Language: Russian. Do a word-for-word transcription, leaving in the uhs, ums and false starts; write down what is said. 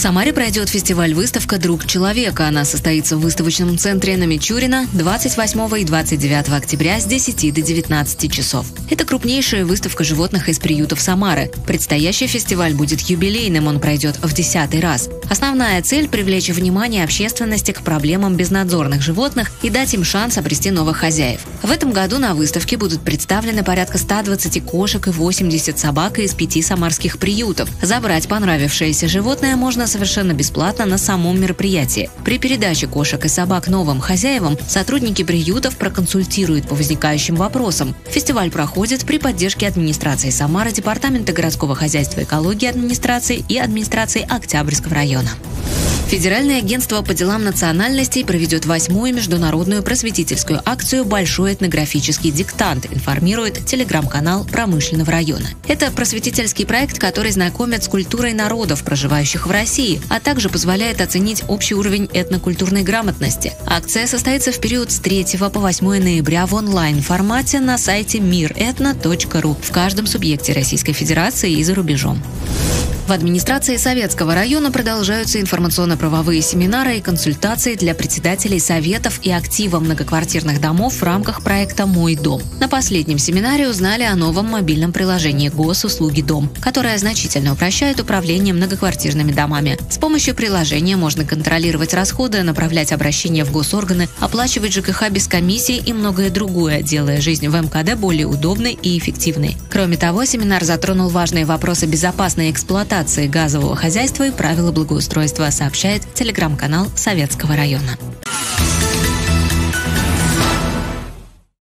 Самаре пройдет фестиваль-выставка «Друг человека». Она состоится в выставочном центре на Мичурина двадцать восьмого и двадцать девятого октября с десяти до девятнадцати часов. Это крупнейшая выставка животных из приютов Самары. Предстоящий фестиваль будет юбилейным, он пройдет в десятый раз. Основная цель – привлечь внимание общественности к проблемам безнадзорных животных и дать им шанс обрести новых хозяев. В этом году на выставке будут представлены порядка ста двадцати кошек и восьмидесяти собак из пяти самарских приютов. Забрать понравившееся животное можно совершенно бесплатно на самом мероприятии. При передаче кошек и собак новым хозяевам сотрудники приютов проконсультируют по возникающим вопросам. Фестиваль проходит при поддержке администрации Самары, Департамента городского хозяйства и экологии администрации и администрации Октябрьского района. Федеральное агентство по делам национальностей проведет восьмую международную просветительскую акцию «Большой этнографический диктант», информирует телеграм-канал промышленного района. Это просветительский проект, который знакомит с культурой народов, проживающих в России, а также позволяет оценить общий уровень этнокультурной грамотности. Акция состоится в период с третьего по восьмое ноября в онлайн-формате на сайте мир этно точка ру в каждом субъекте Российской Федерации и за рубежом. В администрации Советского района продолжаются информационно-правовые семинары и консультации для председателей советов и актива многоквартирных домов в рамках проекта «Мой дом». На последнем семинаре узнали о новом мобильном приложении «Госуслуги Дом», которое значительно упрощает управление многоквартирными домами. С помощью приложения можно контролировать расходы, направлять обращения в госорганы, оплачивать ЖКХ без комиссии и многое другое, делая жизнь в эм ка дэ более удобной и эффективной. Кроме того, семинар затронул важные вопросы безопасной эксплуатации газового хозяйства и правила благоустройства, сообщает телеграм-канал Советского района.